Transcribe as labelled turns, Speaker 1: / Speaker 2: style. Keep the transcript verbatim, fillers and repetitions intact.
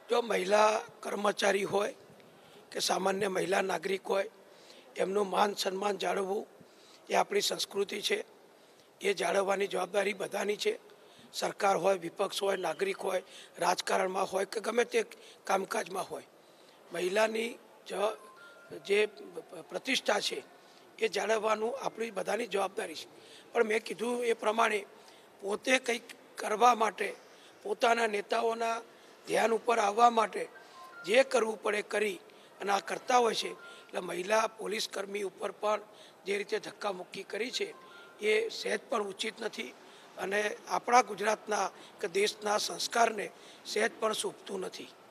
Speaker 1: જો મહિલા કર્મચારી હોય કે સામાન્ય મહિલા નાગરિક હોય એમનું માન સન્માન જાળવવું એ આપણી સંસ્કૃતિ છે. એ જાળવવાની જવાબદારી બધાની છે. સરકાર હોય, વિપક્ષ હોય, નાગરિક હોય, રાજકારણમાં હોય કે ગમે તે કામકાજમાં હોય, મહિલાની જે પ્રતિષ્ઠા છે એ જાળવવાનું આપણી બધાની જવાબદારી છે. પણ મેં કીધું એ પ્રમાણે પોતે કંઈક કરવા માટે, પોતાના નેતાઓના ધ્યાન ઉપર આવવા માટે જે કરવું પડે કરી અને આ કરતા હોય છે. એટલે મહિલા પોલીસ કર્મી ઉપર પણ જે રીતે ધક્કામુક્કી કરી છે એ સહેજ પણ ઉચિત નથી અને આપણા ગુજરાતના કે દેશના સંસ્કારને સહેજ પણ શોભતું નથી.